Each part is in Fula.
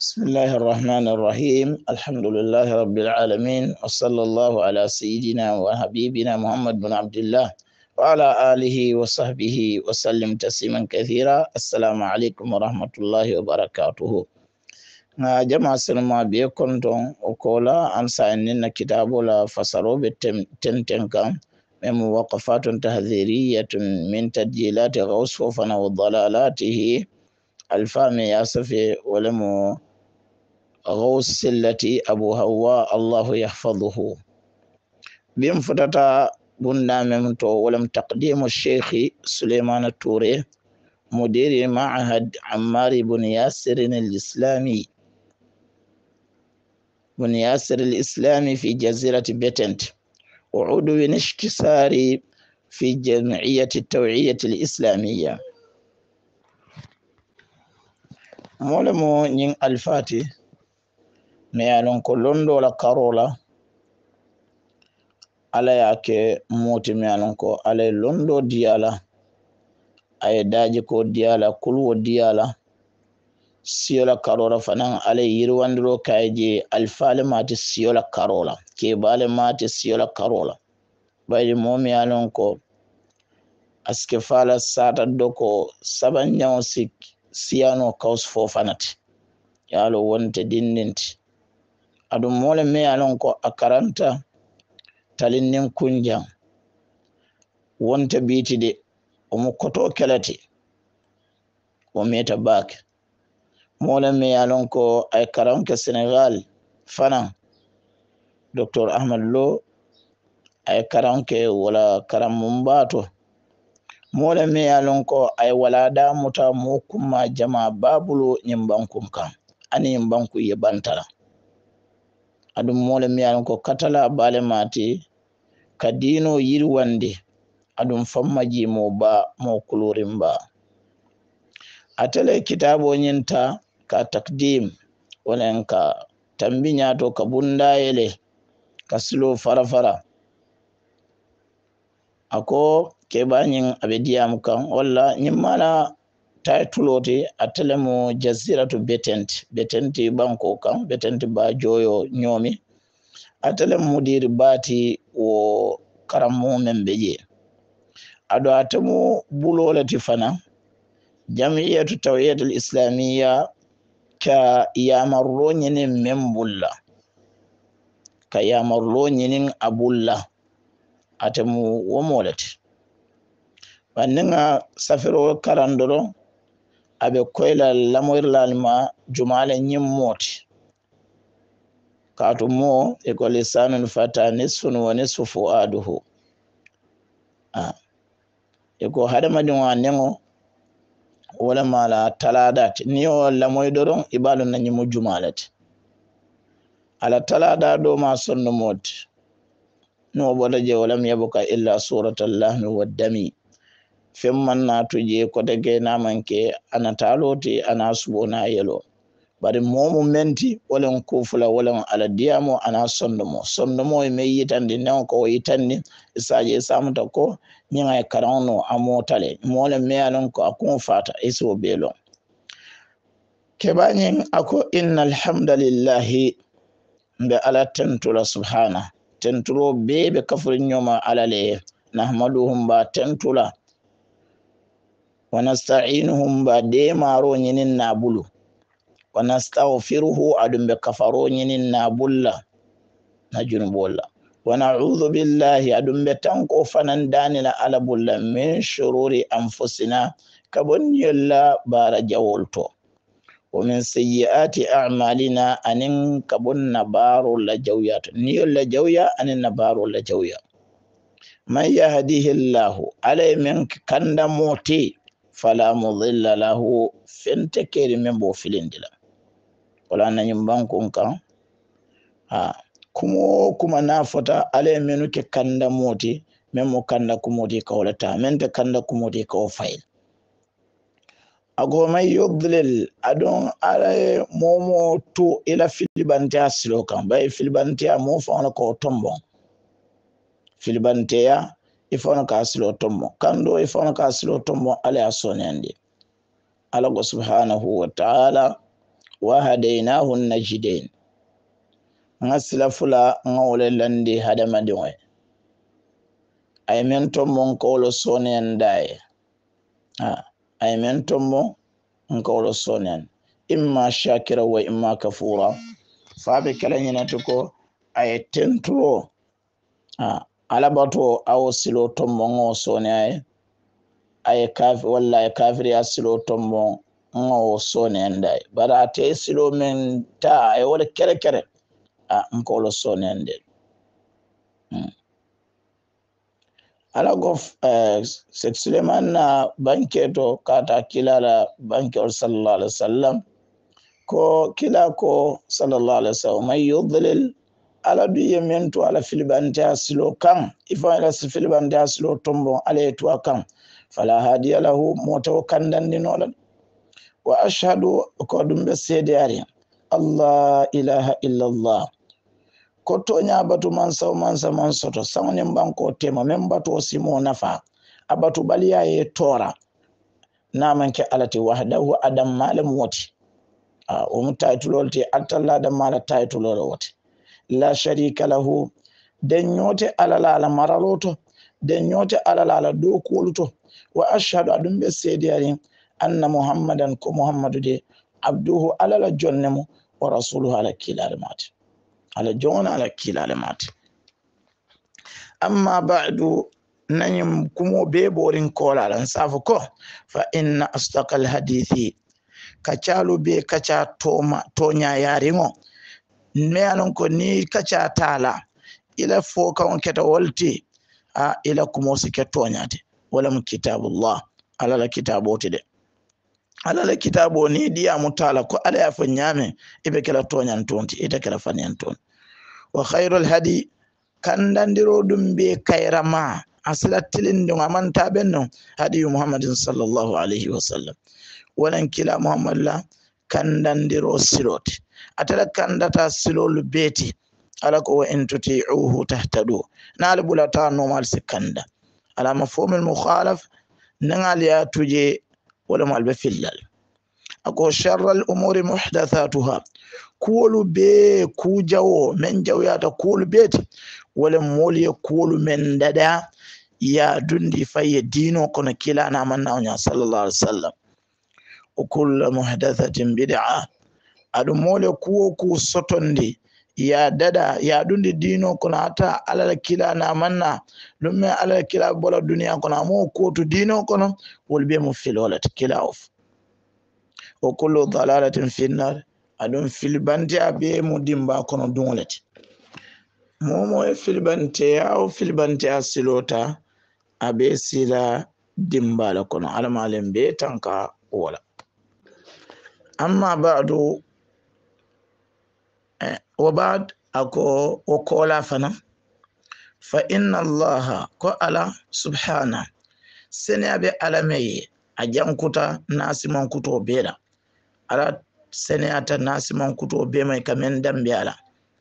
بسم الله الرحمن الرحيم الحمد لله رب العالمين وصلى الله على سيدنا وحبيبنا محمد بن عبد الله وعلى آله وصحبه وسلم تسليما كثيرا. السلام عليكم ورحمة الله وبركاته. جماعة سلمى بيكونتون وكولا أنسى إننا كتاب لا فسروا بالتنتنكا من وقفات تحذيرية من تسجيلات غوث فوفنا وضلالاته الفامي ياسفي ولم غوث التي أبو هوى الله يحفظه بين فتاة بنا ممتو ولم تقديم الشيخ سليمان التوري مدير معهد عمار بن ياسر الإسلامي في جزيرة بيتنت وعضو انكساري في جمعية التوعية الإسلامية. مولمو نين الفاتي ميالون كولوندو لا كارولا ala yake moti miyalon ko ala londo diala ay daji ko diala kulwo diala siyola karola fanan ala yirwandiro kayje alfale mati siyola karola ke bale mati siyola karola baydi momi yalon ko aske fala sata doko sabanyaw sik siyano Kawsu Fofanati yalo wonte dindinti adum mole me yalon ko akaranta talinin kunjan wonta biti de omo koto kelati o meta bak mola me yalon ko ay karanke Senegal fana Dr. Ahmad Lo ay karanke wala karam mumbato mola me yalon ko ay wala da muta mokuma jama babulo nyimbankum kan ani nyimbanku yebantala adum mola me yalon ko katala bale mati kadino yirwande adum fammaji mo ba mo kulurin ba atale kitabo nyinta ka takdim wala ka tambinya to ka bunda yele kaslo farafara ako ke banyin abediyam kan wala nyimala taytulote atale mo jaziratu betenti banko kan betenti ba joyo nyomi atale mudir bati wo karamo membeje ado atamo bulolati fana jamiyatu tawhid al-islamiyya ka yamarro nyinin membulla ka yamarro nyinin abulla atamo womolati banninga safiro karandoro abe koyla lamoyrlalma jumala nyimmoti katumo eko lisanul fata nisfun wa nisfu fuaduhu eko hadamadin wa nengo wala mala taladat niyo lamoy doron ibalu nanyi mujumalat ala talada do ma sonno mod no bola je wala yabuka illa suratul lahmi waddami femman na tuje ko dege namanke ana taloti ana subona yelo bari momu menti wala kufula wala ala diamo ana sondomo me yitande non ko yitande isaje samuta ko nyinga e karano amotale mole me alon ko akon fata iso belo kebanyin ako innal hamdalillahi be ala tentula subhana tentulo bebe kafur nyoma alale nahmaduhum ba tentula wa nasta'inuhum ba de maro nyinin nabulu wa nastaghfiruhu adum be kafaro nyinin nabulla na junubolla wa na'udhu billahi adum be tanko fanan danila ala bulla min shururi anfusina kabon yalla bara jawolto wa min sayyiati a'malina anin kabon nabaru la jawyat ni la jawya anin nabaru la jawya man yahdihillahu alay min kanda moti fala mudilla lahu fentekeri membo filindila wala nanyi bankun kan kuma na fota ale menu ke kanda moti memo kanda kumoti ka wala mente kanda kumoti ka o fayil ago may yudlil adon ala momo to ila filibante asilo kan bay filibante mo fona ko tombo filibante ya ifona ka asilo tombo kando ifona ka asilo tombo ale asonende ala go subhanahu wa ta'ala وهديناه النجدين نسل فلا نقول لندي هذا مدوي أي من تومون كولو سونيان داي أي من تومون كولو سونيان إما شاكرا وإما كفورا فابي كلا ينتكو أي تنترو على بطو أو سلو تومون سونيان أي كافر ولا أي كافر يسلو تومون ngo sonende bara ate silo men ta e wala kere kere nkolo sonende ala gof Suleiman na banketo kata kilala banke sallallahu alaihi wasallam ko kila ko sallallahu alaihi wasallam may yudlil ala du yementu ala filbanta silo kan ifa ala filbanta silo tombo ala etu kan fala hadiya lahu moto kandandi nolan wa ashhadu ko dum be seedari allah ilaha illa allah ko to nyabatu man soto sawne banko tema membato simo nafa abatu baliya e tora namanke alati wahdahu adam malam wati o mutaytulolti altalla adam mala taytulol wati la sharika lahu den nyote alala maraloto den nyote alala do koluto wa ashhadu adum be seedari anna muhammadan ko muhammadu de abduhu alala jonnemo wa rasuluhu ala kilal mati ala jona ala kilal mati amma ba'du nanyum kumo be borin kola lan safu ko fa inna astaqal hadithi kachalu be kacha tonya yaringo me anon ko ni kacha tala ila foka on keta wolti ila kumo sike tonyate wala mu kitabullah ala la kitabote de ala la kitabo ni dia mutala ko ala ya fanyame ibe kala tonyan tonti ita kala fanyan ton wa khairul hadi kandandiro dum be kayrama aslatilin dum amanta benno hadi muhammadin sallallahu alaihi wasallam walan kila muhammad la kandandiro silot atala kandata silol beti ala ko wa intuti'uhu tahtadu nal bulata normal sekanda ala mafhumul mukhalaf nangal ya tuje wala mal be fillal ako sharral umuri muhdathatuha kulu be kujawo men jawyata kulu beti wala moli kulu men dada ya dundi faye dino kono kila na manna nya sallallahu alaihi wasallam o kullu muhdathatin bid'ah adu mole ku sotondi ya dada ya dundi dino kono ata alala kila na manna lumme alala kila bola duniya kono mo ko to dino kono wolbe mo filolat kila of o kullu dalalatin finnar adun filbante abe mo dimba kono dunolati momo e filbante o filbante asilota abe sila dimbala kono almalem be tanka wala amma ba'du وبعد أكو وقولا فنا فإن الله قال سبحانه سنيابي علمي أجام كتا ناسي من كتو بيلا على سنياتا ناسي من كتو بيما كمن دم بيلا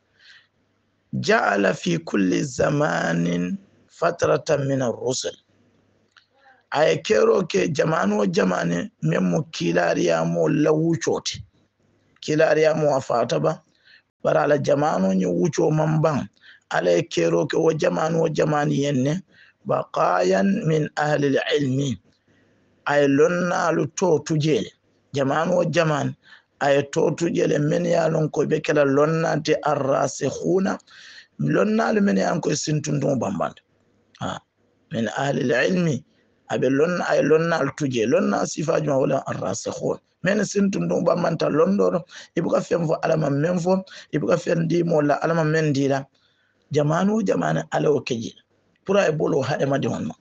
جعل في كل زمان فترة من الرسل أي كيرو كي جمانو جماني ممو كيلاريا مو لوچوتي كيلاريا مو أفاتبا bara ala jamanu ni wucho mamban ala kero ke wa jamani yenne baqayan min ahli alilmi ay lonna lu to tujele jamanu wa jaman ay to tujele men ya lon ko be kala lonna te arrasikhuna lonna lu men yan ko sintundu bamban min ahli alilmi abe lonna ay lonna lu tuje lonna sifaju wala arrasikhun men sintundu bamanta londoro ibuka femfo alama menfo ibuka fendi mola alama mendila jamanu jamana ala okeji pura e bolo hade madi honno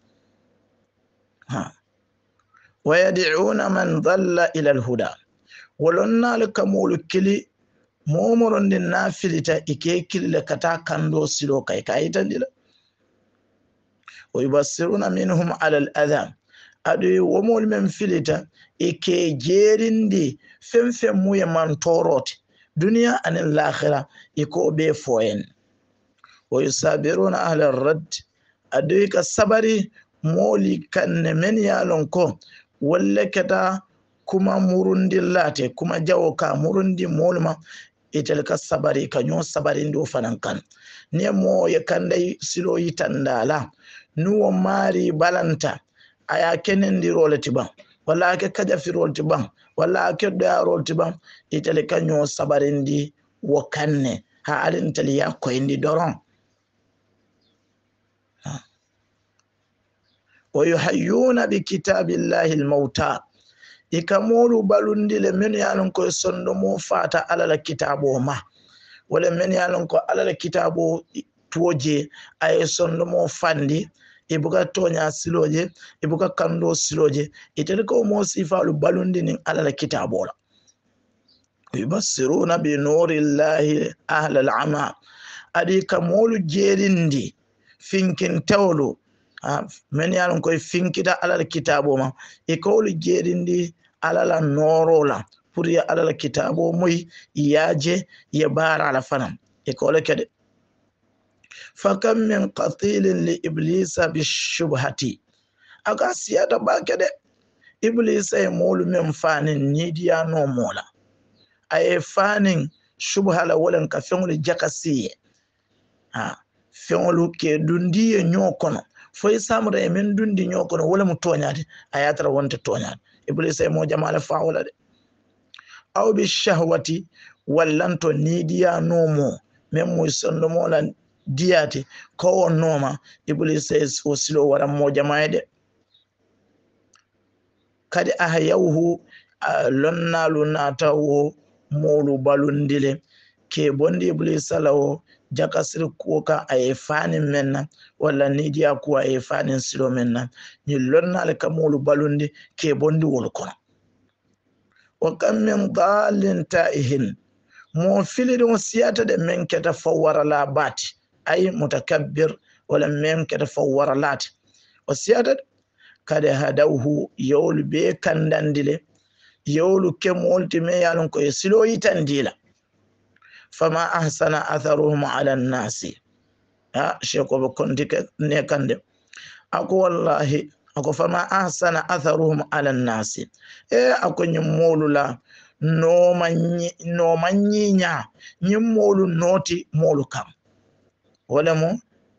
wa yad'una man dhalla ila alhuda walonna alkamulu kili momoron din nafilita ike kille kata kando silo kai kaitandila wa yubassiruna minhum ala aladha adu womol men filita ike jerindi femfem muye man torote dunya anil akhirah iko be foyen wa yusabiruna ahla ar-radd adu ka sabari moli kan men yalon ko walla kata kuma murundi late kuma jawo ka murundi molma itel ka sabari ka nyo sabari ndo fanan kan ne mo ye kandai silo yitandala nuwo mari balanta aya kenendi rolati ban wala ke kaja fi rolti ban wala ke da rolti ban itel ka nyo sabarindi wo kanne ha alin taliya ko indi doron wa yuhayyuna bi kitabillahi almauta ikamolu balundi le men yalon ko sondo mo fata alala kitabo ma wala men yalon ko alala kitabo toje ay sondo mo fandi ibuka tonya siloje ibuka kando siloje itel ko mo sifalu balundi nin alala kitabo la yubassiruna bi nurillahi ahla al'ama adi kamolu jerindi finkin tawlu men yalon ko finkita alala kitabo ma ikolu jerindi alala norola pour ya alala kitabo moy yaje ya bara ala fanam ikole kede fakam min qatilin li iblisa bishubhati aga siyata ba kede iblisa e molu men fanin nidiya no mola ay fanin shubhala wolen ka fengol jakasiye fengol ke dundiye nyokono foy samre men dundi nyokono wala mu toñade ayatra wonte toñade iblisa mo jamala faawla de aw bi shahwati wallanto nidiya nomo men mo sondo mola diyati ko noma iblisa o silo wara mo jamaade kadi ahyawhu lonnalu natawo molu balundile ke bondi iblisa lawo jakasir kuka ay fani menna wala nidiya ko ay fani silo menna ni lonnal kamolu balundi ke bondi wol kono wa kam min dalin taihin mo filidon siyata de men keta fawara la bati ay mutakabbir wala men keta fawara lat o siyata kada hadawhu yawlu be kandandile yawlu ke molti me yalon ko silo yitandila fama ahsana atharuhum ala nnasi sheko be kondike ne kande ako wallahi ako fama ahsana atharuhum ala nnasi ako nyumolula no manyinya nyumolu noti molu kam wala mo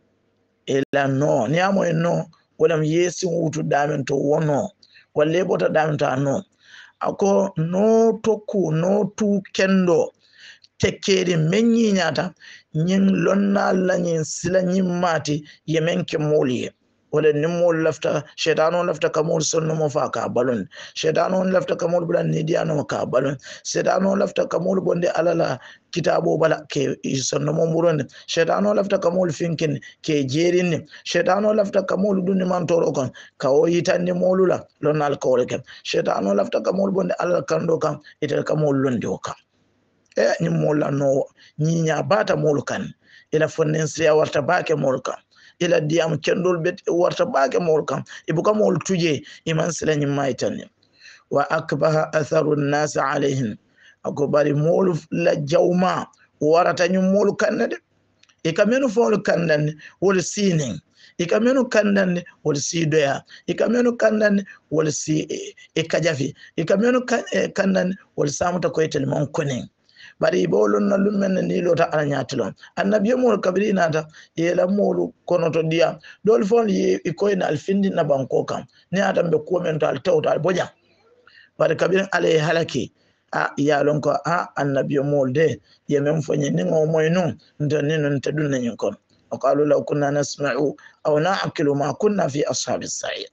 ila no ni amo no wala yesi wutu damen to wono wala bota damen to no ako no toku no tu kendo tekkeri menyi nyata nyin lonna la nyin sila nyin mati yemen ke moliye wala nimol lafta shaytanu lafta kamol sonno mo fa ka balon shaytanu lafta kamol bulan nidiano ka balon shaytanu lafta kamol bonde alala kitabo bala ke sonno mo muron shaytanu lafta kamol finkin ke jerin shaytanu lafta kamol dunni man toro kon ka o yitande molula lonnal kawle ken shaytanu lafta kamol bonde alala kando kam itel kamol londi o kam ni mola no nyinya bata molkan ila fonnensiya warta baake molkan ila diam kendol bet warta baake molkan ibuka mol tuje iman sila nyimaitan wa akbaha atharu an-nas alaihim akobari mol la jawma warata nyum mol kanade e kamenu fol kandan wol sinin e kamenu kandan wol sidoya e kamenu kandan wol si e kajafi e kamenu kandan wol samuta koytel mon konen bari bolon na lumen ni lota alanyatulon annabiyo mo kabirina ta yela molu kono to dia dol fon yi ikoyna alfindi na banko kam ni atambe komento al tawta boja bari kabirin ale halaki ya lon ko annabiyo mo de yemen fonye ni ngo moyno ndoni non tedun nyin kon qalu law kunna nasma'u aw na'qilu ma kunna fi ashabis sa'ir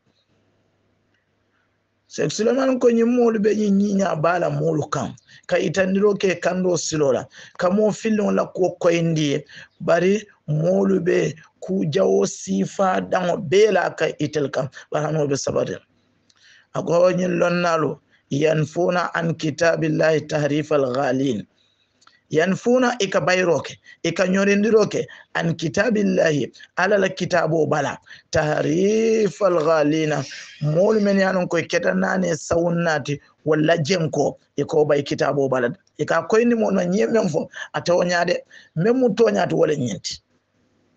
Suleman ko nyimolu be nyinya bala molu kam ka itandiro ke kando silola kamo filon la ko koyndi bari molu be ku jawo sifa dango bela ka itel kam barano be sabade ago nyin lonnalo yanfuna an kitabillahi tahrifal ghalin yanfuna ikabayroke ikanyorindiroke an kitabillahi ala la kitabo bala tahrifal ghalina mol men yanon ko ketanane sawunnati walla jenko iko bay kitabo bala ika koyni mo no nyemen fo atawnyade memu tonyati wala nyenti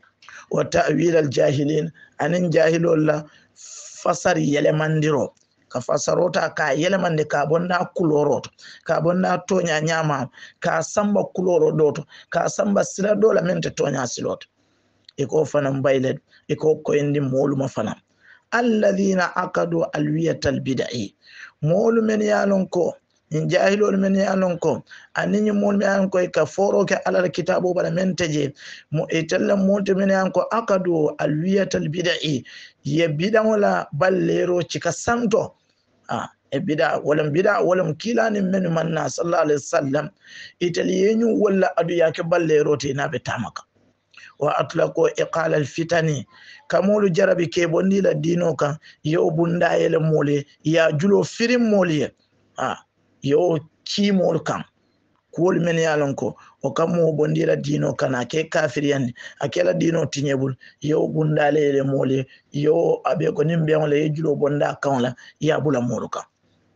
wa ta'wil al jahilin anin jahilul la fasar yele mandiro ka fasarota ka yelemande ka bonna kuloroto ka bonna tonya nyama ka samba kuloro doto ka samba sila dola mente tonya siloto iko fanan bayled iko ko indi molu mafana alladhina akadu alwiyatal bid'i molu men yalon ko in jahilol men yalon ko anin molu men yalon ko ka foro ke alal kitabu bala menteje mo etalla molu men yalon ko akadu alwiyatal bid'i ye bidan wala ballero cika santo e bida walam kilani men manna sallallahu alaihi wasallam italiyenyu wala adu yake ballero te nabe tamaka wa atlaqo iqala alfitani kamulu jarabi ke bonni la dino kan yo bunda yele mole ya julo firim mole yo kimol kan kol men yalon ko o kamo bondi la dino kana ke kafiriyan akela dino tinyebul yo bunda yele mole yo abe ko nimbe on le julo bonda kan la ya bula moluka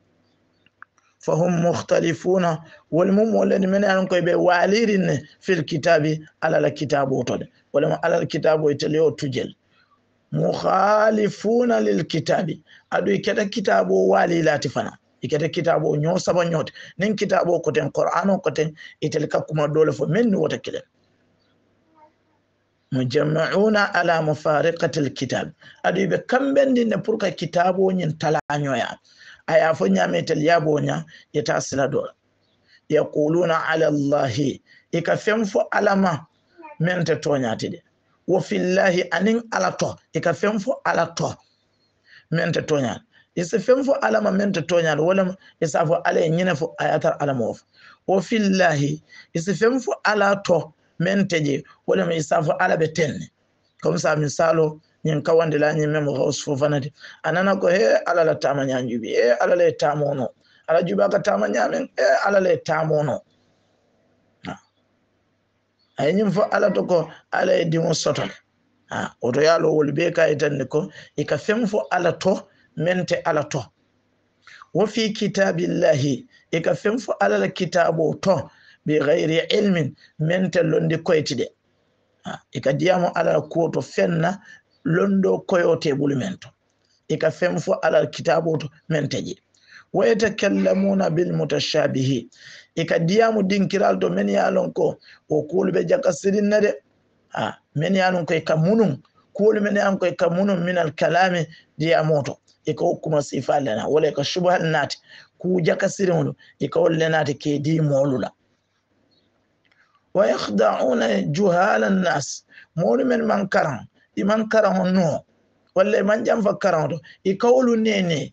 فهم مختلفون والمولد من أنكم بواليرين في الكتاب على الكتاب وطل ولما على الكتاب يتليو تجل مخالفون للكتاب أدو يكتا كتاب والي لا تفنا يكتا كتاب نيو سبا نيوت نين كتاب كتن قرآن كتن يتلقى كما دولة فمن وتكلم مجمعون على مفارقة الكتاب أدو يبكم بندين نبورك كتاب ونين تلانيويا aya fo nyametel yabonya yetasila do yaquluna ala allahi ika femfo alama mente tonyatide wa fillahi anin ala to ika femfo ala to mente tonyat ise femfo alama mente tonyat wala isafo ala nyine fo ayatar alama of wa fillahi ise femfo ala to mente je wala isafo ala betenne comme ça misalo nyen kawande la nyen memo Kawsu Fofana anana ko he ala la tama nyanjubi ala le tamono ala juba ka tama nyamen ala le tamono ay nyim fo ala to ko ala e dimo sotol oto yalo wol be kay tan ko e ka fem fo ala to mente ala to wa fi kitabillahi e ka fem fo ala la kitabo to bi ghairi ilmin mente londi koytide e ka diamo ala ko to fenna londo koyote bulimento ika femfo ala kitabu menteji wa yatakallamuna bil mutashabihi ika diamu dinkiral to men yalon ko o kulbe jakasirin nade men yalon ko ika munun kul men yalon ko ika munun min al kalami diamoto ika hukuma sifalana wala ika shubhal nat ku jakasirin ika wallenati ke di molula wa yakhda'una juhalan nas molu men man karan iman karan no walla man jamfa karan to ikawlu nene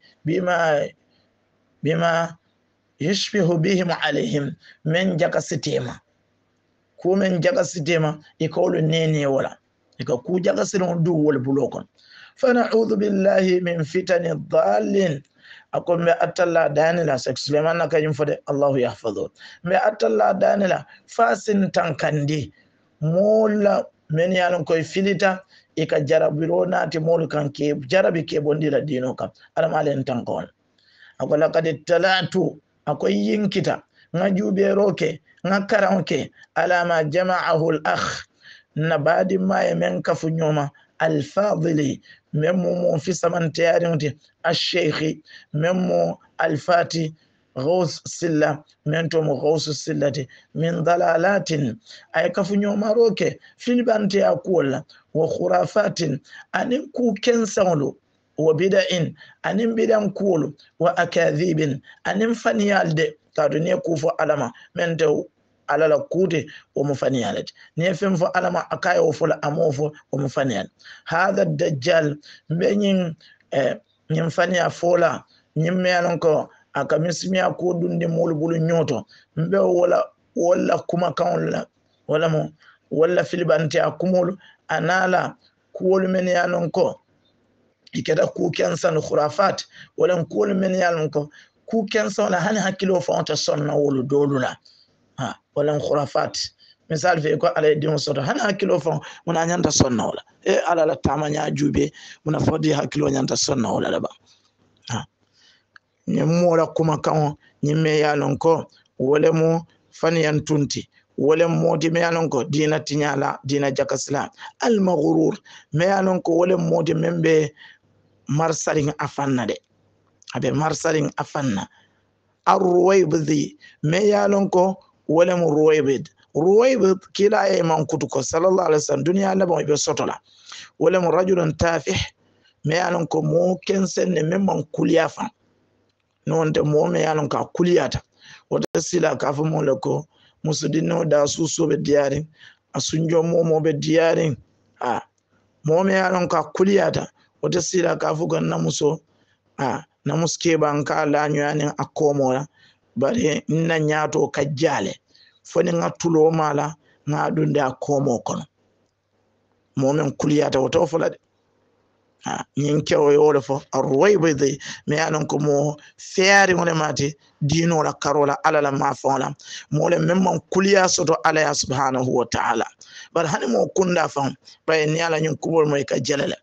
bima yashbihu bihim alaihim men jaka sitima ko men jaka sitima ikawlu nene wala ika ku jaka siron du wol bulokon fa na'udhu billahi min fitani dhallin akom me atalla danila sek Suleiman naka yimfode Allahu yahfazu me atalla danila fasin tankandi mola men yalon koy filita ika jarabiro nati molu kanke jarabi ke bondira dino kam alamalen tankon akola kadi talatu akoy yinkita ngajube roke ngakaranke alama jama'ahu al-akh nabadi ma men kafu nyoma al-fadili memo fi samantiyarinte al-sheikh memo al-fati غوث سلا منتم غوث سلتي من ضلالات أي كفنيو ماروكي في البنتي أقول وخرافات أن كو كنسانلو وبدع أن بدع كول وأكاذيب أن فنيال دي كادوني كوفو علما منتو على الكودي ومفنيالت نيفم فو علما أكاي وفو الأموفو ومفنيال هذا الدجال بين نيمفنيا فولا نيميالنكو aka mismiya ko dunde molbulu nyoto mbe wala kuma kan wala filibante akumulu anala kuwol men yanon ko ikeda ku kensan khurafat wala kuwol men yanon ko ku kensan la hani hakilo fa onta sonna wolu dolula wala khurafat misal fe ko ala di soto hani hakilo fa muna nyanta sonna wala ala la tamanya jube muna fodi hakilo nyanta sonna wala laba nyemora kuma kan nyimme yalon ko wole mo faniyan tunti wole modi me yalon ko dina tinyala dina jakasla al maghrur me yalon ko wole modi membe marsaling afanna de abe marsarin afanna arruwaybidi me yalon ko wala mu ruwaybid kila e man kutuko sallallahu alaihi wasallam duniya labo be sotola wala mu rajulun tafih me yalon ko mo kensen ne memman kuliyafa non de mo me yalon ka kuliyata wata sila ka fa mo lako musudino da suso be diyarin asunjo mo be diyarin mo me yalon ka kuliyata wata sila ka fu ganna muso na muske banka la nyani akomola bare na nyato kajjale foni ngatulo mala ngadunde akomo kono momen kuliyata wato fulade yinke o yole fo arwaybidi me anon ko mo feari wona mati dino la karola ala la mafola mo le memman kuliya soto ala ya subhanahu wa ta'ala bar hani mo kunda fam bay ni ala nyun kubol moy ka jelele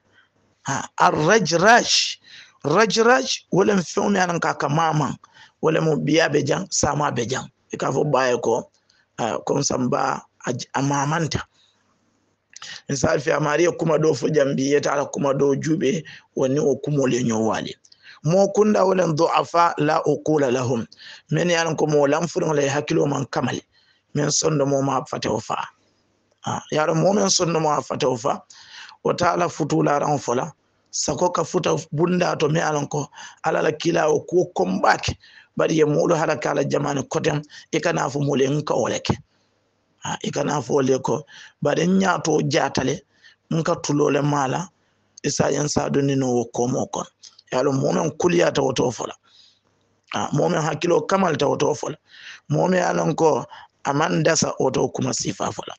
rajraj wala fewmi anan ka mama wala mo biya be jang sama be jang e ka fo baye ko comme samba amamanta misal fi amariya kuma do fo jambi yeta ala kuma do jube woni o kumole nyowale mo kunda wala du'afa la uqula lahum men yalan ko mo lam furun lay hakilo man kamal men sondo mo ma fataw fa yaro mo men sondo mo fataw fa o taala futula ran fola sako ka futa bunda to me alan ko ala la kila o ko kombake bari ye mulu halaka ala jamani kotem e kana fu mole nka oleke e kana fu ole ko bari nyato jatale nka tulole mala isa yan saduni no ko mokon yalo momen kuliya ta woto fola momen hakilo kamal ta woto fola momen alan ko amanda sa woto kuma sifa fola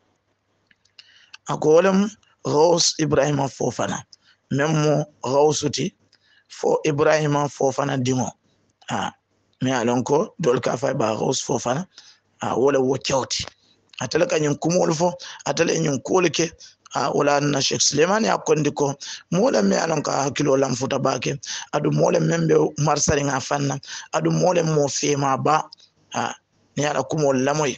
akolem Ghaus Ibrahima Fofana memmo Ghausuti fo Ibrahima Fofana dingo me alon ko dol ka fay ba Ghaus Fofana wala wo cewti atala kanyum kumol fo atala nyum kolike wala na Sheikh Suleiman ya kondi ko mola me alon ka hakilo lam futa bake adu mola membe marsari nga fanna adu mola mo fema ba ni ala kumol lamoy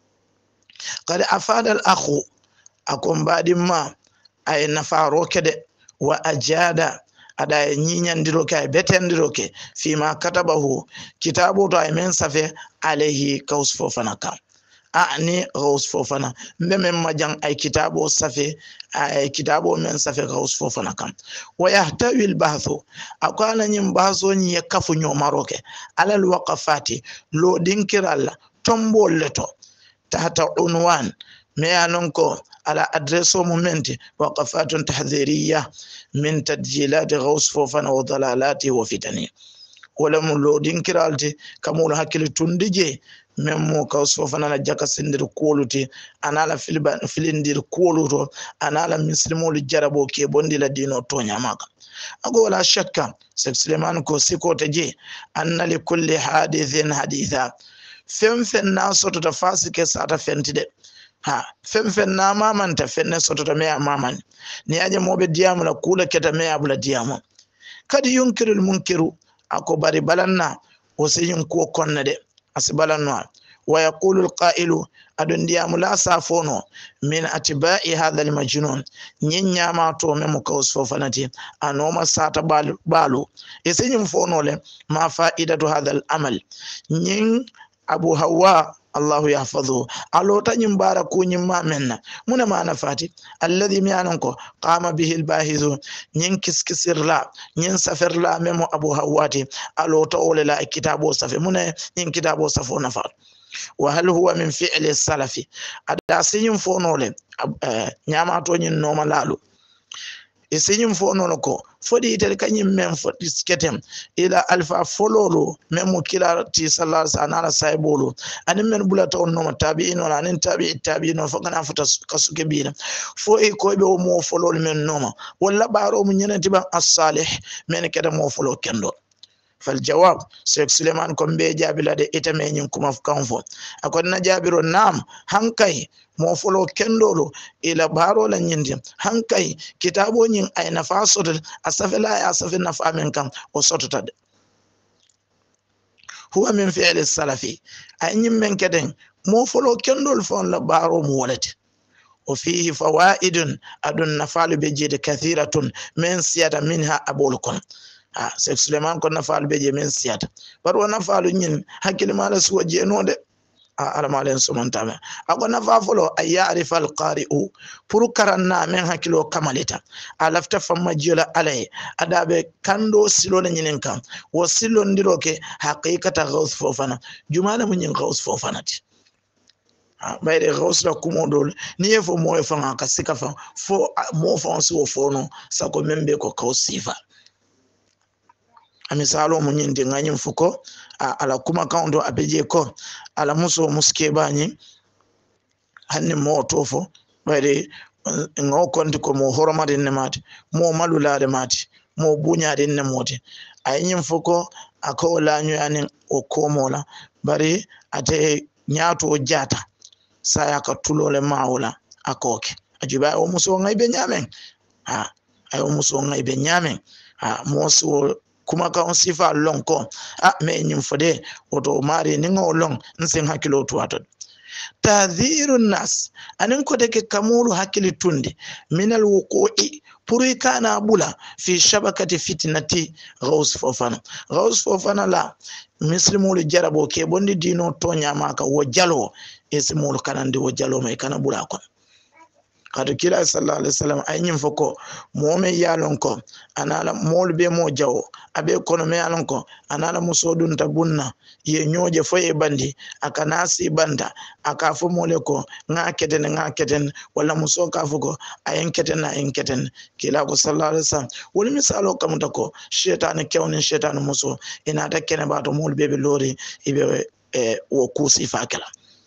qad afada al akhu akom badimma ay nafaro kede wa ajada ada nyinyandiro ke betendiro ke fima katabahu kitabu to ay men safe alayhi Kawsu Fofana kam ni Kawsu Fofana mbeme majang ay kitabu safe ay kitabu men safe Kawsu Fofana kam wa yahtawi al bahthu akwana nyim baso nyi kafu nyomaroke alal waqafati lo dinkiralla tombol leto tahta unwan me anonko على أدرسه مومنتي وقفات تحذيرية من تسجيلات غوث فوفانا وضلالاته وفتنه ولم لودين كرالتي كمول هكذا تندجي ممو Kawsu Fofana na jaka sindir koluti anala filindir koluto anala muslimul jarabo ke bondi la dino to nyamaka ago wala shakka Sheikh Suleiman ko siko taje anna li kulli hadithin haditha fem na soto ta fasike sata fentide fem na mamanta fenne soto ta me mamani ni aje mobe diamu la kula keta me abula diamu kadi yunkirul munkiru ako bari balanna o seyin ko konnade asibalanno wa yaqulu alqa'ilu adun diamu la safono min atba'i hadha almajnun nyinya ma to memo Kawsu Fofanati anoma sata balu e seyin fonole ma fa'idatu hadha alamal nyin Abou Hawwa Allahu yahfadhu alota nyimbara ko nyimma menna muna mana fati alladhi mi'ananko qama bihi albahithu nyin kiskisirla nyin safirla memo Abou Hawwati alota olela kitabo safi muna nyin kitabo safo nafa wa hal huwa min fi'li salafi adasin fonole nyama to nyin no malalu isinyum fono ko fodi itel kanyim men fodi sketem ila alfa fololo memo kila ti sallallahu alaihi saibolo anin men bulata on no tabi'in wala anin tabi'in fo kana futa kasuke bila fo e ko be o mo folol men noma walla baro mu nyenati ba as-salih men keda mo folo kendo fal jawab Sheikh Suleiman ko be jabila de itame nyin kuma kanfo akon na jabiro nam hankai mo folo kendolo ila baro la nyindi hankai kitabo nyin ay nafaso asafela ya asafin nafa men kan o sototade huwa min fi'l salafi ay nyim men keden mo folo kendol fon la baro mo walati o fihi fawaidun adun nafalu be jede kathiratun min siyata minha abulkon Sheikh Suleiman ko nafalu be je men siata baro nafalu nyin hakili mala suwa je no de ala malen sumantame ako nafa folo ay ya'rif al qari'u pour karanna men hakilo kamalita alafta famma jiola alay adabe kando silo le nyinen kam wo silo ndiroke haqiqata Kawsu Fofana jumala mun nyin Kawsu Fofana ti bayre Kawsu la kumodol ni efo mo efo ka sika fa fo mo fo so fo no sako membe ko Kawsifa amisalo mun nyin de nganyim fuko ala kuma kaundo abeje ko ala muso muske bani hanne mo tofo bayre ngo konti ko mo horomade ne mati mo malulade mati mo buñade ne moti aynyim fuko ako lanyu anin o komola bari ate nyaato jata saya ka tulole mawla akoke ajuba o muso ngay be nyamen ay o muso ngay be nyamen mo so kuma ka on sifa long ko me nyim fode oto mari ni ngo long nsen hakilo to ato tadhirun nas anin ko de ke kamulu hakili tundi minal wuqu'i puri kana bula fi shabakati fitnati Kawsu Fofana la muslimul jarabo ke bondi dino to nyama ka wo jalo ismul kanandi wo jalo me kana bula kon kadu kila sallallahu alaihi wasallam aynyim foko moome yalon ko anala molbe mo jawo abe kono me yalon ko anala musodun tabunna ye nyoje foye bandi akanasi banda akafo mole ko ngaketen wala muso kafuko ayenketen kila ko sallallahu alaihi wasallam woni misalo kamuta ko shaytan kewni shaytan muso ina ta kene bato molbe be lori ibe wo kusi fakala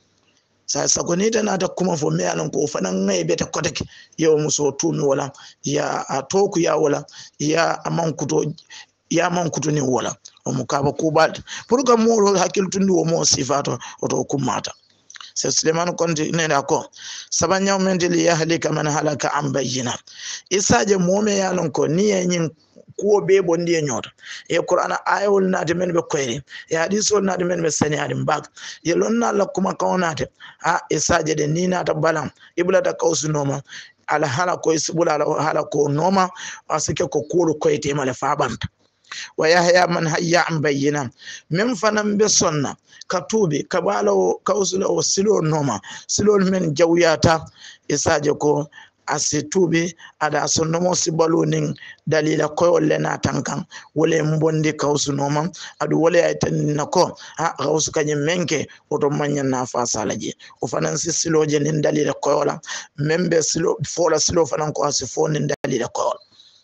sa gonita na ta kuma fo me alan ko fanan ngai beta kotek yo muso tumi wala ya atoku ya wala ya amankuto ni wala o mukaba kubal pour que mo hakil tundi wo mo sifato oto kumata Sheikh Suleiman konti nena ko sabanya mendeli ya halika man halaka am bayina isaje mo me yalan ko ni yin ko be bondi e nyota Qur'an ayol naade men be koyri hadisol naade men be sani adim bak ye lonna la kuma kawnate isaje de ni nata balam iblata Kawsu noma ala hala ko isbula ala hala ko noma asike ko kulu koyte male fabanta wa yahya man hayya am bayyina min fanam be sonna katubi kabalo Kawsu o silo noma silo men jawyata isaje ko asitubi ada sonnomo sibalunin dalila ko lena tankan wole mbondi Kawsu noma adu wole aytan nako Kawsu kany menke oto manya na fasalaje o fanan siloje nin dalila ko la membe silo fola silo fanan ko asifoni dalila ko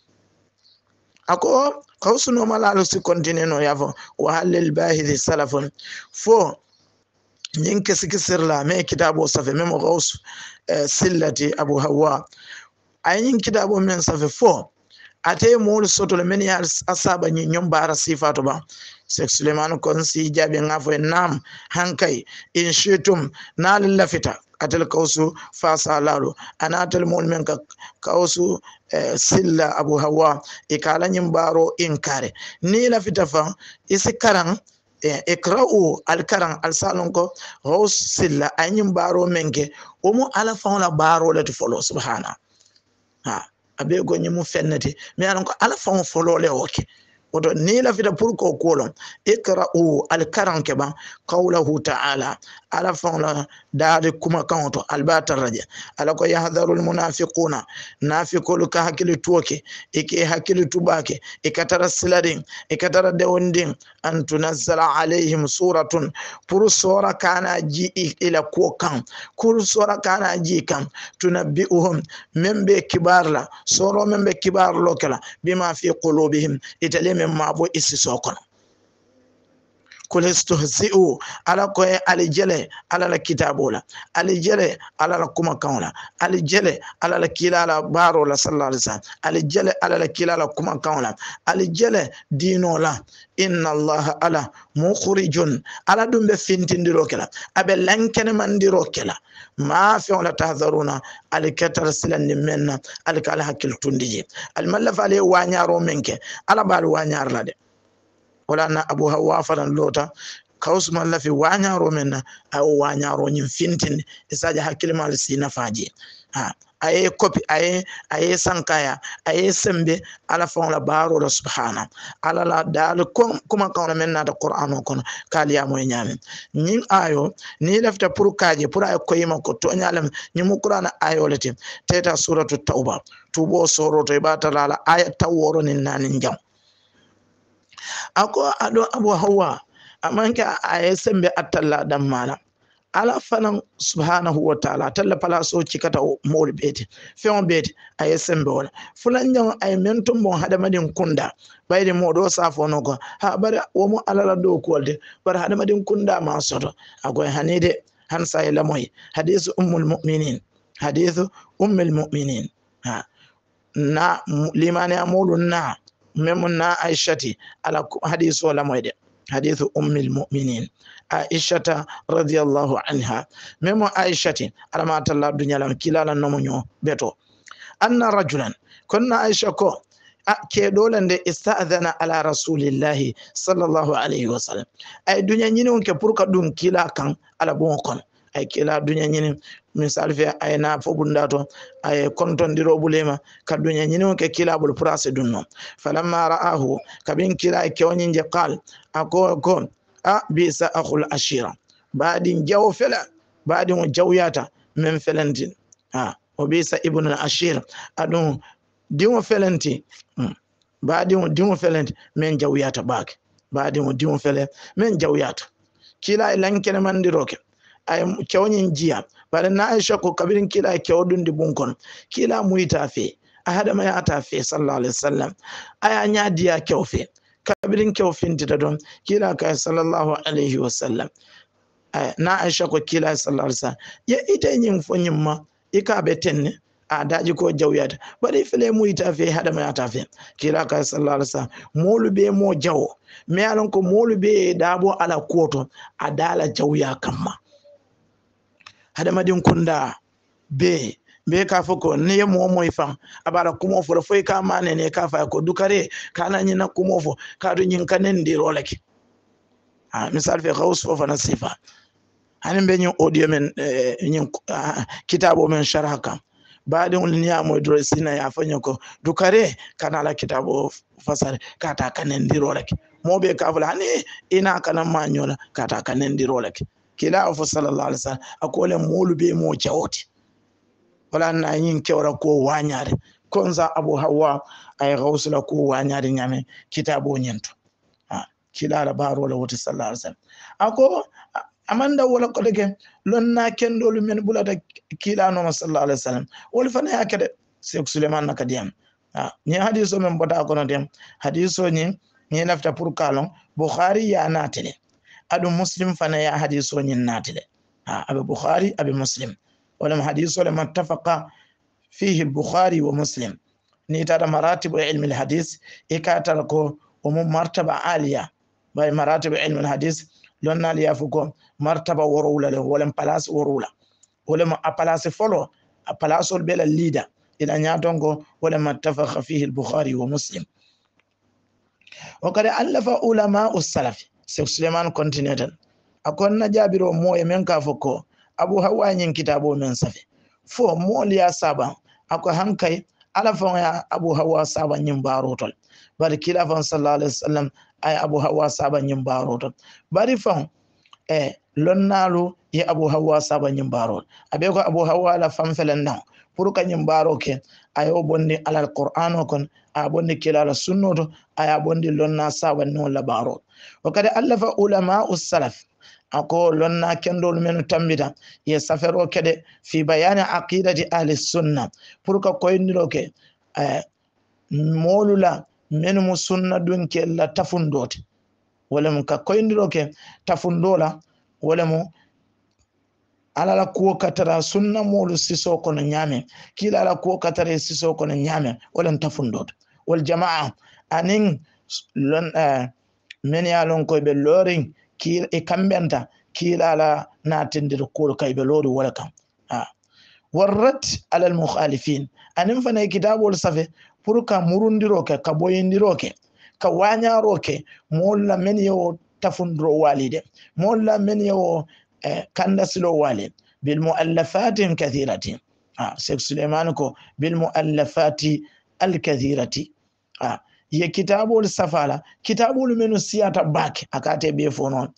ako Kawsu noma la si continue no yavo wa halil bahith salafun fo nyinke sikisirla me kitabo safe memo Kawsu sillati Abou Hawwa ayin kitabo men safe 4 ate mol soto le men ya asaba nyi nyombara sifato ba Sheikh Suleiman kon si jabe ngafo nam hankay in shitum nal lafita atel Kawsu fasa lalo anatel mol men ka Kawsu silla Abou Hawwa e kala nyimbaro inkare ni lafita fa isi karang ikra'u alkaran alsalon ko Kawsu silla anyim baro menke omo ala faula baro le to follow subhana abe go nyimu fennati me anon ko ala faun follow le oke oto ni la fita pour ko kolon ikra'u alkaran ke ban qawluhu ta'ala ala faula daade kuma kanto albatar raja ala ko yahdharul munafiquna nafiqul ka hakili tuoke ike hakili tubake ikatara siladin ikatara dewondin an tunazzala alaihim suratun pour sura kana ji ila ko kan kur sura kana ji kan tunabbi'uhum membe kibarla soro membe kibar lokala bima fi qulubihim italime mabo isisokono kulistuhzi'u ala ko alijele ala la kitabola alijele ala la kuma kauna alijele ala la kilala baro la sallallahu alaihi wasallam alijele ala la kilala kuma kauna alijele dino la inna allaha ala mukhrijun ala dumbe fintindiro kala abe lankene mandiro kala ma fi wala tahzaruna alikatar silan menna alikala hakil tundiji almallafa ale wanyaro menke ala bal wanyar la de wala na Abou Hawwa fanan lota Kawsu man la fi wañaro men na ayo wañaro ñin fintin isaja hakkilimal sina faji ha aye copy aye sankaya aye sembe ala fon la baro la subhana ala la dal kuma kawna men na da qur'an kono kaliya moy ñamen ñin ayo ni lafta pour kaje pour ay koyima ko to ñalam ñi mu qur'an ayo lati teta suratu tauba tubo soroto e bata la aya taworo ni nanin jam ako ado Abou Hawwa amanka aye sembe atalla dammala ala fanan subhanahu wa ta'ala talla palaso cikata mol beti feon beti ay sembe wala fulan jang ay mentum bon hadamadin kunda bayde modo safo no ko ha bare wo mo alala do kolde bar hadamadin kunda ma soto agoy hanide han say la moy hadithu ummul mu'minin ha na limani amulu na memuna aishati ala hadithu la moy de حديث المؤمنين عائشة رضي الله عنها مم عائشة على ما تلا الدنيا لم كلا نمو بيتو أن رجلا كنا عائشة كو كدولن دي استأذن على رسول الله صلى الله عليه وسلم أي دنيا نينون كبرك دون كلا كان على بونكون أي كلا دنيا نينون misal fe ayna fo bundato ay konton diro bulema kadunya nyino ke kila bul prase dunno falamma ra'ahu kabin kila ke wonin je qal ako bisa akhul ashira badin jaw fela badin jawyata men felantin o bisa ibn al ashir adun dimo felanti badin dimo felanti men jawyata bak badin dimo fele men jawyata kila lankene mandiroke ay kewnin jiya bare na Aisha ko kabirin kila kewdun di bunkon kila muita fe ahada ma ata fe sallallahu alaihi wasallam aya nya diya kewfe kabirin kewfin tita don kila ka sallallahu alaihi wasallam na Aisha ko kila sallallahu alaihi wasallam ya ita yin fonyin ma ika betenne a daji ko jawyata bare fele muita fe hada ma ata fe kila ka sallallahu alaihi wasallam molu be mo jawo me alon ko molu be dabo ala koto adala jawya kamma hadamadin kunda be ka foko ne mo moy fam abara kumo fo fo ka mane ne ka fa ko dukare kana nyina kumo fo ka do nyin kanen di roleke misal fe Kawsu Fofana sifa hanin be nyin audio men nyin kitabo men sharaka baade on niya moy do sina ya fanyo ko dukare kana la kitabo fasare ka ta kanen di roleke mo be ka fula hani ina kana manyola ka ta kanen di roleke kila afu sallallahu alaihi wasallam akole molu be mo jawti wala na yin kewra ko wanyare konza Abou Hawwa ay gawsula ko wanyare nyame kitabo nyento kila la baro la woti sallallahu alaihi wasallam ako amanda wala ko dege lonna kendolu men bulata kila no sallallahu alaihi wasallam wol fana yakade Sheikh Suleiman nakadiam ni hadiso men bota ko no dem hadiso ni nafta pour kalon Bukhari ya natele adu Muslim fana ya hadiso nyin natile abu Bukhari abu Muslim wala hadiso la mattafaqa fihi al-Bukhari wa Muslim ni tada maratib ilm al-hadith ikata ko martaba aliya bay maratib ilm al-hadith lonna liya fuko martaba worula wala palas worula wala palas folo palas bela leader ila nyatongo wala mattafaqa fihi al-Bukhari wa Muslim وقد ألف علماء السلف Sheikh Suleiman continued akon na jabiro moye men ka foko Abou Hawwa nyin kitabo men safe fo moliya saba ako hankai ala fon ya Abou Hawwa saba nyin barotol bari kila fon sallallahu alaihi wasallam ay Abou Hawwa saba nyin barotol bari fon lonnalu ya Abou Hawwa saba nyin barol abe ko Abou Hawwa la fam felen nan pour ka nyin baroke ayo bonni ala Qur'an kon a bonni kila la sunnoto aya bonni lonna saba non la barol وقد ألف علماء السلف أقول لنا كندول من تنبدا يسافروا كده في بيان عقيدة أهل السنة بركة كوين لوك مولولا من مسنة دون كلا تفندوت ولم كوين لوك تفندولا ولم ala la kuo katara sunna molu siso kono nyame kila ala kuo katara siso kono nyame wala tafundot wal jamaa anin lon men ya lon ko be loring kila e kambenta kila ala natindir ko kay be lori wala kam warrat ala al mukhalifin anin fana kitabul safe pour ka murundiro ke ka boyindiro ke ka wanyaro ke molla men yo tafundro walide molla men yo kandaslo walid bil muallafatin kathiratin Sheikh Suleiman ko bil muallafati al kathirati ye kitabul safala kitabul menu siyata bak akate be fonon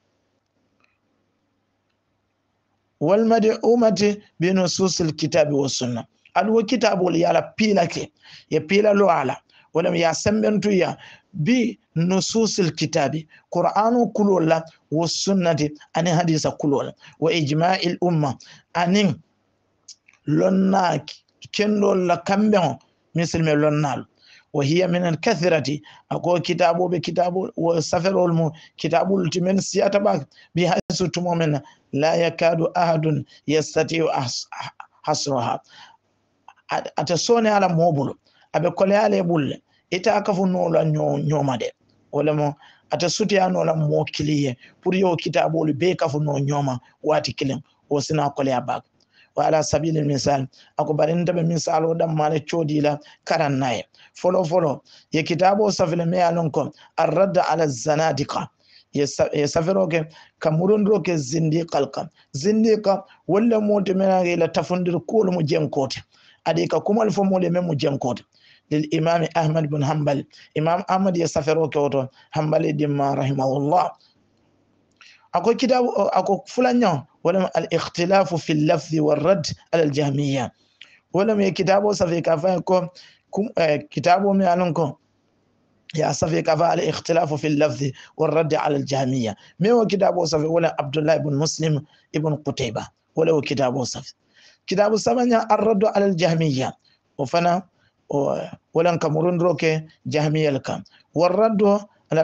wal mad'umati bi nususil kitabi was sunnah alwo kitabul yala pilake ye pila lo ala wala ya sambentu ya bi nususil kitabi qur'anu kulola was sunnati ani hadisa kulola wa ijma'il umma anin lonna kendo la kambe misal me lonnal وهي من الكثرة أكو كتابو بكتابو وسفر المو كتابو التمن سياتباك بحيث تمومن لا يكاد أحد يستطيع حصرها أتسوني على موبل أبي كولي على بول إتا أكفو نولا نيوما دي ولمو أتسوتي نولا موكلية بريو كتابو لبيكفو نو نيوما واتي كلم وسنا كولي أباك وعلى سبيل المثال أكو برينتا بمثال ودام مالي چودي لا كاران ناي فولو ye kitabo safile me alonko arradda ala zanadiqa ye safiro ke kamurundro ke zindiqa walla mode mena ila tafundir kul mu jenkote adi ka kumal fo mole me mu jenkote lil imam ahmad bin hanbal imam ahmad ye safiro ke oto hanbali dimma rahimahullah ako kitabo ako fulanya wala al ikhtilafu fi al lafzi wal radd ala al jahmiyya wala me kitabo safika fa ko كتابه ميالنكم يا صفي كفى الاختلاف في اللفظ والرد على الجهمية ما هو كتابه صفي ولا عبد الله بن مسلم ابن قتيبة ولا هو كتابه صفي كتابه صفي الرد على الجهمية وفنا ولا كمرون روكي جهمية لكم والرد على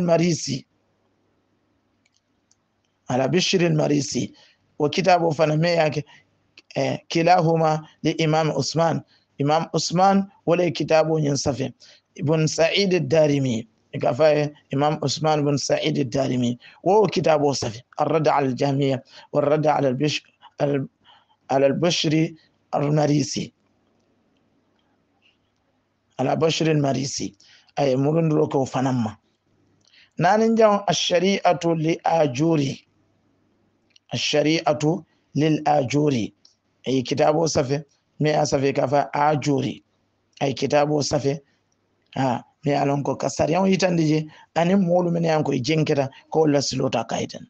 بشير المريسي وكتابه فنا مياك كلاهما لإمام عثمان إمام عثمان ولا كتابه ينصفي ابن سعيد الدارمي كفاية إمام عثمان بن سعيد الدارمي وهو كتابه صفي الرد على الجهمية والرد على البشري المريسي على بشر المريسي أي مرن روكو فنما نانجا الشريعة للآجوري أي كتابه صفي me asafe kafa ajuri ay kitabo safe me alon ko kasariyan yitande je anin molu men yanko jenketa ko la silota kaitan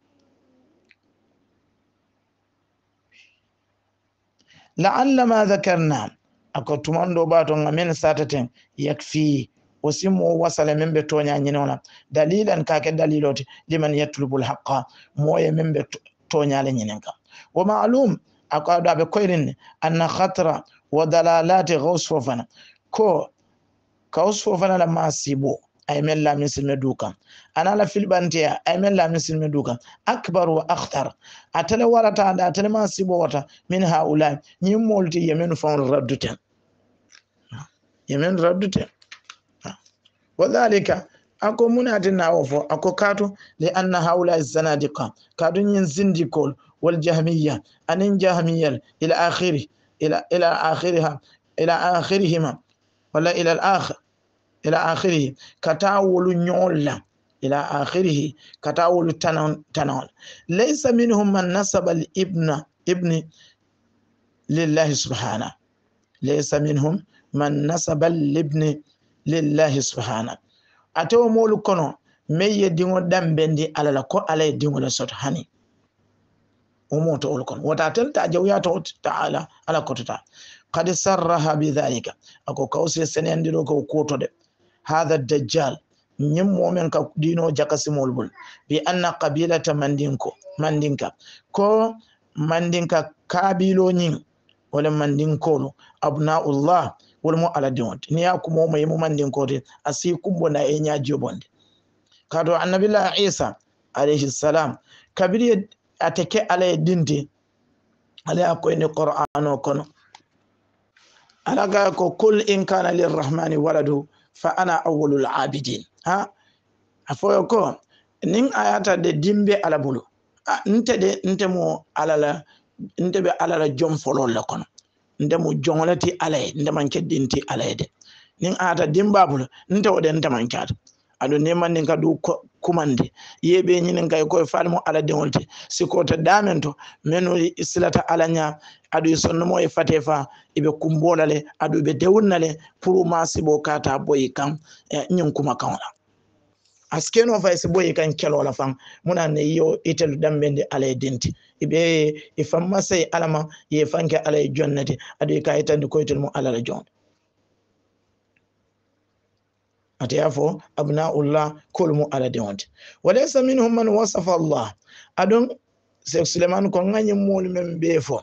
la'alla ma dhakarna akotumando bato ngamen sataten yakfi wasimo wasala membe tonya nyinona dalilan ka ke daliloti liman yatlubul haqqa moye membe tonya le nyinenka wa ma'lum akado abe koyrin anna khatra wa dalalati Kawsu Fofana ko Kawsu Fofana la masibo ay men la misil duka ana la filbantia ay men la misil duka akbar wa akhtar atale warata da atale masibo wata min haula nyim molti yemen fon radduten wadhalika ako munatina wofo ako kato li anna haula zanadiqa kadun yin zindikol والجهمية أن جهمية إلى آخره إلى آخرها إلى آخرهما ولا إلى الآخر إلى آخره كتاول نيولا إلى آخره كتاول تنول ليس منهم من نسب ابن لله سبحانه ليس منهم من نسب الابن لله سبحانه أتو مولو كنو مي يدينو دمبندي على لكو على يدينو لسوت هاني وموت أولكم وتعتل تعجويات تعالى على كتتا قد سرها بذلك أكو كوسي سنين دلوك وكوتو هذا الدجال نمو من دينو جاكسي مولبول بأن قبيلة مندينكا كو مندينكا كابيلو نين ولا مندينكولو أبناء الله ولمو على ديونت نياكو موما يمو مندينكو أسيكم بنا إنيا جيبوند كادو النبي الله عيسى عليه السلام كبير ateke ala dinti ala ko ni qur'an kono ala ga ko kul in kana lirrahmani waladu fa ana awwalul abidin afoyo ko nin ayata de dimbe ala bulu nte mo alala nte be alala jom folo la kono nte mo jonglati ala nte man keddinti ala de nin ayata dimba bulu nte wode nte man kata ado neman nin kadu kumande yebe nyinin kay ko falmo ala dewolte sikota damento menu islata alanya ado sonno e fatefa ibe kumbolale ado be dewunnale pour masibo kata boy kan nyin kuma kawla askeno fa isi boy kan kelo la fan muna ne yo itelu dambende ala denti ibe ifamma say alama ye fanke ala jonnati ado kayitande ko itel mo ala la jon atiyafo abnaullah kulmu ala deonte walaysa minhum man wasafa Allah adon Sheikh Suleiman ko ngani mol men befo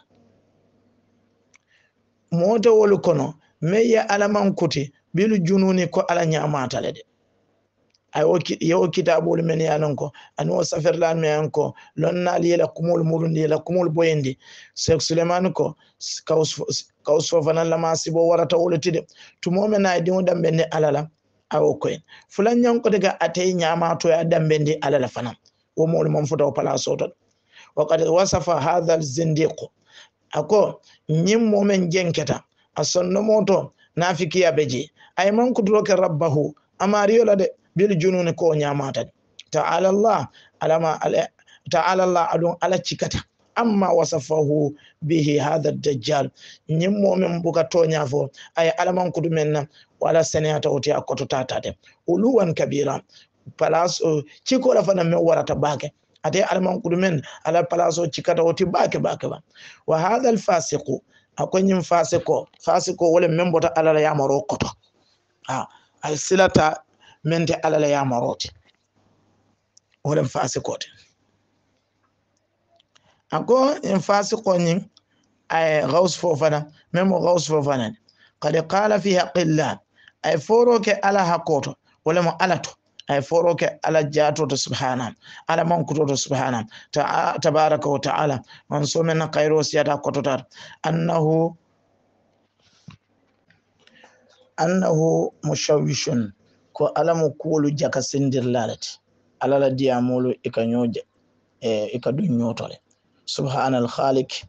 moto wol kono meya alaman kuti bilu jununi ko ala nyamata lede ay yo kitabul men yanon ko an wasafir lan men ko lonna la kumul murundi la kumul boyendi Sheikh Suleiman ko Kawsu Fofana lama sibo warata wolotide tumo men ay dimu dambe ne alala awo koyen fulan nyanko daga atay nyama to ya dambendi alala fanam wo mol mom futa pala soto wa qad wasafa hadha al-zindiq ako nyim momen jenketa asonno moto nafiki abeji ay man kudroke rabbahu amariyo la de bil junun ko nyamata ta'ala Allah ta'ala Allah adon ala cikata amma wasafahu bihi hadha ad-dajjal nyim momen buka to nyafo ay alaman kudumen wala senata oti akoto tatate uluwan kabira palaso chiko la fana me warata bake ate alman kudumen ala palaso chikata oti bake ba wa hadha al-fasiqu akonyim fasiko wala membota ala ya marokoto ay silata mente ala ya maroti wala fasikote ako in fasiko nyin ay Kawsu Fofana memo Kawsu Fofana qad qala fi haqqillah ay foroke ala hakoto wala mo alato ay foroke ala jato to subhana ala mankuto to subhana tabaraka wa ta'ala man so men khairu siyata kototar annahu mushawishun ko alamu kulu jaka sindir lalat ala la diamulu ikanyoje ikadun nyotole subhanal khaliq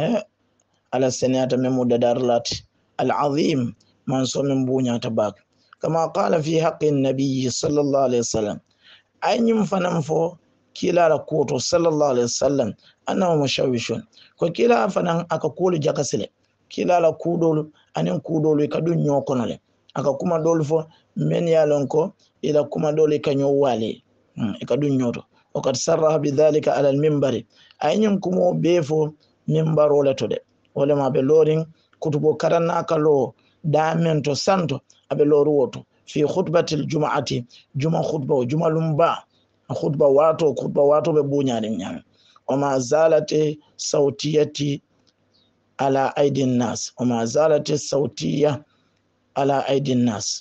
ala senata memo dadarlat al azim man so min bunya tabak kama qala fi haqqi an-nabiy sallallahu alaihi wasallam aynyim fanam fo kila la koto sallallahu alaihi wasallam annahu mushawishun ko kila fanan aka kulu jakasile kila la kudolu anin kudolu ka dun nyokonole aka kuma dolu fo men yalonko ila kuma dolu ka nyowale ka dun nyoto o kad sarraha bidhalika ala al-minbar aynyim kumo befo minbaro la tode wala ma be lorin kutubo karanna kalo damento santo abe loru woto fi khutbatil jumu'ati juma lumba khutba wato be bunyani nyam wa ma zalati sautiyati ala aidin nas wa ma zalati sautiya ala aidin nas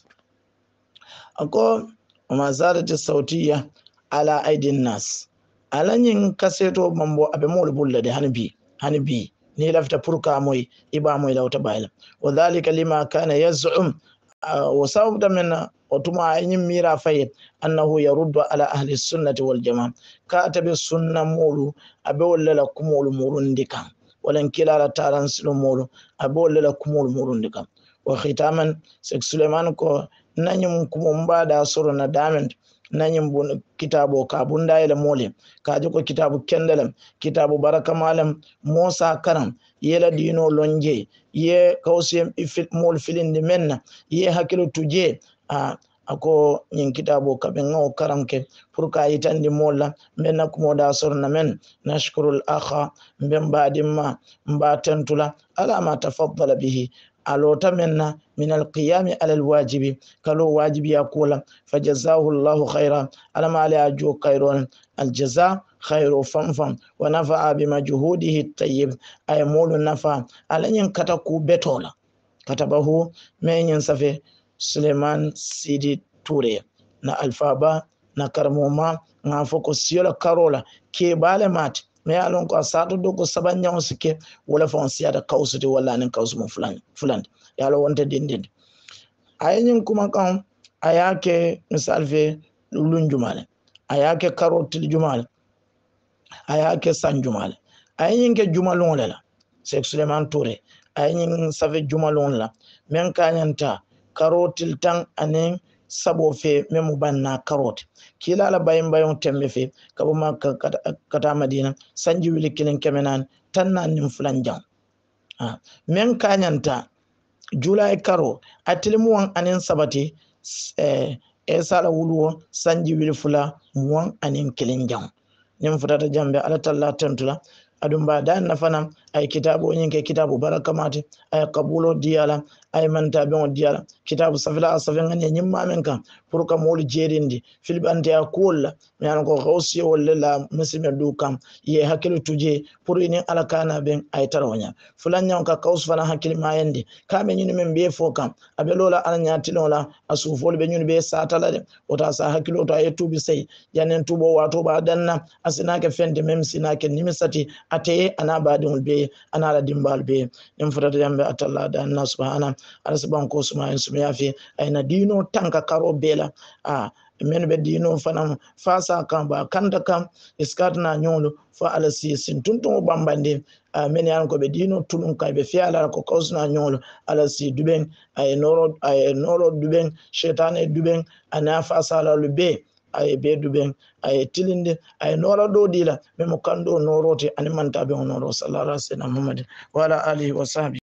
ako wa ma zalati sautiya ala aidin nas alanyin kaseto mambo abe mol bullade hanbi ni lafta purka moy iba moy lawta bayla wadhalika lima kana yaz'um wa sabda min otuma ayim mira fayet annahu yaruddu ala ahli sunnati wal jamaa katabe sunna mulu abe wala kumul murundika walan kilala taran sulumulu abe wala kumul murundika wa khitaman Sheikh Suleiman ko nanyum kumumba da suru na dament nanyum bun kitabo ka bunda ile mole kaji ko kitabu kendalam kitabu baraka malam Musa karam yela dino lonje ye kawsem ifit mol filinde menna ye hakilu tuje ako nyin kitabo ka be ngaw karamke pour ka yitandi molla menna ko moda sorna men nashkurul akha mbemba dimma mbatantula ala ma tafaddala bihi alota menna min alqiyam ala alwajibi kalo wajibi yakula fajazahu Allah khaira ala ma ala ajo khairon aljaza khairu famfam wa nafa'a bima juhudihi at-tayyib ay mulu nafa ala nyin kata ku betola katabahu men safe Suleiman Sidi Toure na alfaba na karmoma nga foko siyola karola ke bale mat me alon ko sadu dogo sabanya osike wala fon siada Kawsu de wala nin Kawsu mo fulan yalo wonte dindin ayin kuma kan ayake misalve lulun jumale ayake karotil jumale ayake san jumale ayin ke jumalon la Sheikh Suleiman Toure ayin safe jumalon la men kanyanta karotil tan anen sabo fe memu banna karot kila la bayin tembe fe kabo makka kata madina sanji wili kilin kemenan tanna nim fulanjang men kanyanta julai karo atilimu wan anin sabati sala wuluwo sanji wili fula muwan anin kilin jang nim futata jambe ala talla tentula adum ba dan nafana ay kitabu nyinke kitabu barakamati ay qabulo diyala ay manta ben diyala kitabu safila asafen ngani nyimma men kan pour ka mol jerindi filbante akol mi an ko gausi wala la musime du kam ye hakilu tuje pour ni ala kana ben ay tarawnya fulanya ka kaus fana hakili mayende kame nyini men be fo kam abelola ala nyatilola asufol be nyini be satala de ota sa hakilu to ay tubi sey yanen tubo wato ba danna asinake fende mem sinake nimisati ate ana badin be ana la dimbal be in furata yambe atalla da Allah subhana arsaban ko suma in suma yafi ayna dino tanka karo bela men be dino fanam fasa kan ba kanda kam iskatna nyolo fa ala sin tuntun bambande men yan ko be dino tulun kay be fiala ko kausna nyolo ala si duben ay noro duben shetane duben ana fasa la lube ay be duben ay tilinde ay noro do dila memo kando norote ani manta be noro sallallahu alaihi wasallam Muhammad wa ala alihi wa sahbihi